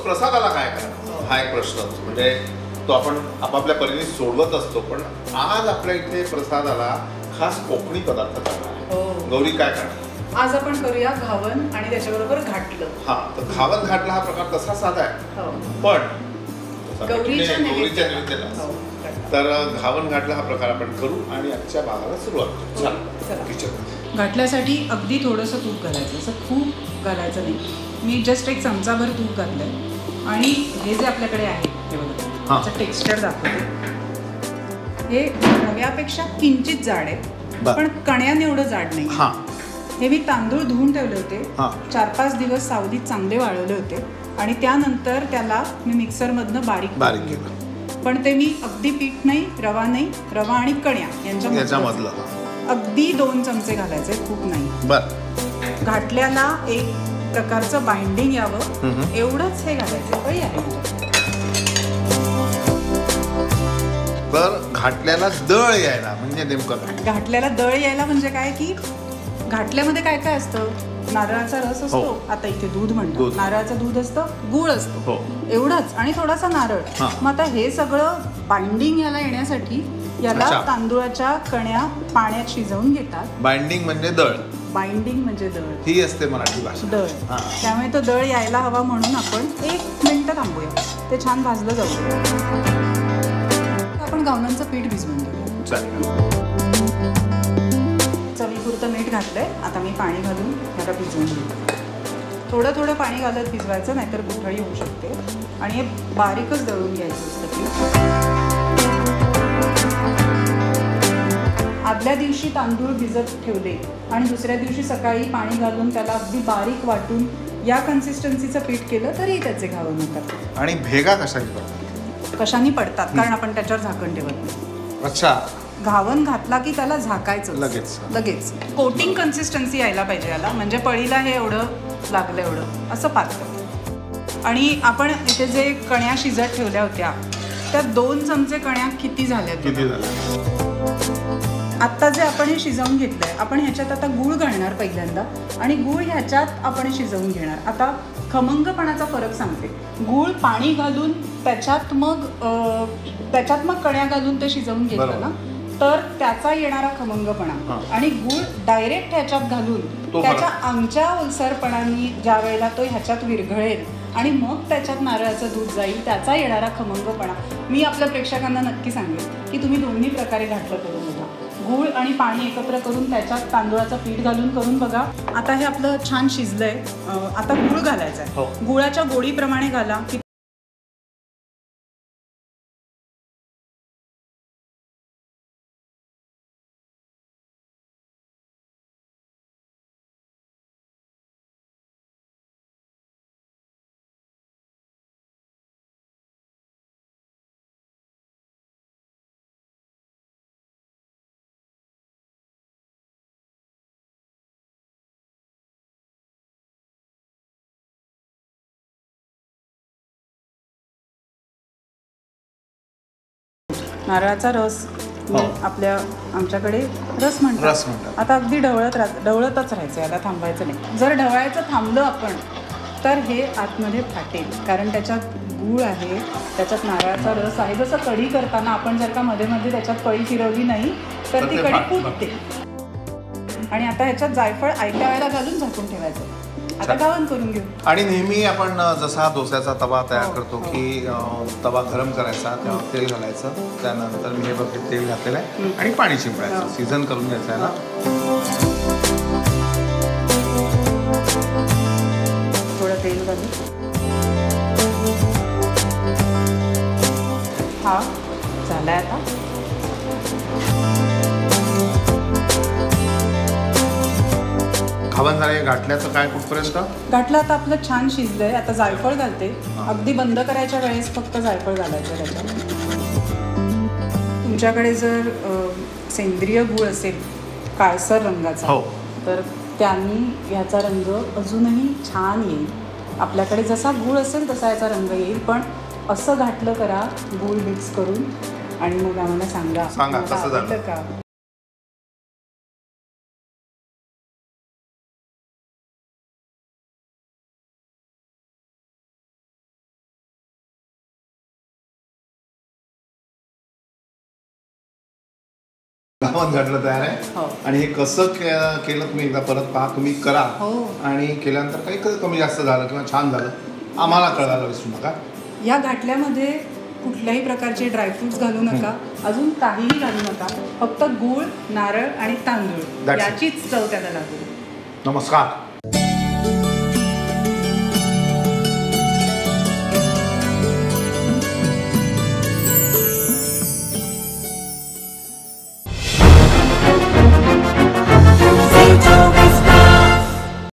प्रसादाला काय करायचं हा एक प्रश्न असतो. म्हणजे तो आपण आपापल्या परीने सोडवत असतो. पण आज आपल्या इथे प्रसादाला खास कोकणी पदार्थ करणार आहे. गौरी काय करणार आज आपण करूया घावन आणि त्याच्याबरोबर घाटलं. हा, तर घावन घाटला हा प्रकार तसा साधा आहे, पण गौरीच्या नैवेद्याला तर घावन घाटला हा प्रकार आपण करू आणि आजच्या भागाला सुरुवात करू. घाटल्यासाठी अगदी थोडंसं तूप घालायचं, असं खूप घालायचं नाही. मी जस्ट एक चमचाभर तूप घातलंय आणि हे जे आपल्याकडे आहे हे बघा, त्याचं टेक्स्चर दाखवते. हे रव्यापेक्षा किंचित जाड आहे, पण कण्याने एवढं जाड नाही. हे मी तांदूळ धुवून ठेवले होते, 4-5 दिवस सावलीत चांगले वाळवले होते आणि त्यानंतर त्याला मी मिक्सरमधनं बारीक केलं. पण ते मी अगदी पीठ नाही, रवा नाही, रवा आणि कण्या यांच्यामधलं अगदी 2 चमचे घालायचे, खूप नाही. घाटल्याला एक प्रकारचं बाइंडिंग यावं एवढंच हे घालायचं. कळी आहे. तर घाटल्याला दळ यायला म्हणजे नेमकं काय? घाटल्याला दळ यायला म्हणजे काय की घाटल्यामध्ये काय काय असतं? नारळाचा रस असतो, आता इथे दूध म्हणतो, नारळाचं दूध असतं, गूळ असतो, एवढंच, आणि थोडासा नारळ. मग आता हे सगळं बाइंडिंग याला येण्यासाठी याला तांदूळाच्या कण्या पाण्यात शिजवून घेतात. बाइंडिंग म्हणजे दळ. बाइंडिंग म्हणजे दळ ही असते मराठी भाषा, दळ. त्यामुळे तो दळ यायला हवा म्हणून आपण 1 मिनिट थांबूया, ते छान भाजलं जाऊ. आपण घावनांचं पीठ भिजवून घेऊ. चवीपुरतं मीठ घातलंय, आता मी पाणी घालून याला भिजवून घेऊ. थोडं थोडं पाणी घालत भिजवायचं, नाहीतर गुठळी होऊ शकते. आणि हे बारीकच दळून घ्यायचं असतं पीठ. आदल्या दिवशी तांदूळ भिजत ठेवले आणि दुसऱ्या दिवशी सकाळी पाणी घालून त्याला अगदी बारीक वाटून या कन्सिस्टन्सीचं पीठ केलं तरी त्याचे घावन होतात. आणि भेगा कशाने पडतात? कारण आपण त्याच्यावर झाकण ठेवत नाही. अच्छा. घावन घातला की त्याला झाकायचं लगेच. कोटिंग कन्सिस्टन्सी यायला पाहिजे याला, म्हणजे पळीला हे एवढं लागलं एवढं असं पातळ. आणि आपण इथे जे कण्या शिजत ठेवल्या होत्या त्या 2 चमचे कण्या किती झाल्या? आत्ता जे आपण हे शिजवून घेतलंय, आपण ह्याच्यात आता गूळ घालणार पहिल्यांदा आणि गूळ ह्याच्यात आपण शिजवून घेणार. आता खमंगपणाचा फरक सांगते. गूळ पाणी घालून त्याच्यात मग कण्या घालून ते शिजवून घेतलं ना, तर त्याचा येणारा खमंगपणा आणि गूळ डायरेक्ट ह्याच्यात घालून त्याच्या आमच्या ओलसरपणाने ज्या वेळेला तो ह्याच्यात विरघळेल आणि मग त्याच्यात नारळाचं दूध जाईल, त्याचा येणारा खमंगपणा मी आपल्या प्रेक्षकांना नक्की सांगेन की तुम्ही दोन्ही प्रकारे घाटलं करून बघा. गूळ आणि पाणी एकत्र करून त्याच्यात तांदूळाचं पीठ घालून करून बघा. आता हे आपलं छान शिजलंय. आता गूळ घालायचा आहे. गुळाच्या गोडीप्रमाणे घाला. नारळाचा रस आमच्याकडे रस म्हणतात. आता अगदी ढवळतच राहायचं, याला थांबायचं नाही. जर ढवळायचं थांबलं आपण तर हे आतमध्ये फाटेल, कारण त्याच्यात गूळ आहे, त्याच्यात नारळाचा रस आहे. जसं कढी करताना आपण जर का मध्ये मध्ये त्याच्यात कढी फिरवली नाही तर ती कढी फुटते. आणि आता ह्याच्यात जायफळ आयत्या वेळेला घालून झाकून ठेवायचं. आता घावन करून घेऊ. आणि नेहमी आपण जसा डोस्याचा तवा तयार करतो की तवा गरम करायचा, तेव्हा तेल घालायचं, त्यानंतर मी हे बघ तेल घातलेलं आहे आणि पाणी शिंपडायचं, सीझन करून घ्यायचं आहे ना. थोडं तेल घालून हा झालाय आता. घावन झाले. घाटल्याचं काय कुठपर्यंत? घाटलं आता आपलं छान शिजलंय. आता जायफळ घालते. अगदी बंद करायच्या वेळेस फक्त जायफळ घालायचं त्याच्यात. तुमच्याकडे जर सेंद्रिय गूळ असेल काळसर रंगाचा, तर त्यांनी ह्याचा रंग अजूनही छान येईल. आपल्याकडे जसा गूळ असेल तसा याचा रंग येईल. पण असं घाटलं करा गूळ मिक्स करून आणि मग आम्हाला सांगा कसं झालं का. गावात घातलं तयार आहे. हो. आणि हे कसं केलं तुम्ही एकदा परत पहा, तुम्ही करा. हो. आणि केल्यानंतर काही कमी जास्त झालं किंवा छान झालं आम्हाला कळायला विसरू नका. या घाटल्यामध्ये कुठल्याही प्रकारचे ड्रायफ्रुट्स घालू नका, अजून काहीही घालू नका. फक्त गूळ, नारळ आणि तांदूळ That's it. याचीच चव त्याला लागू. नमस्कार.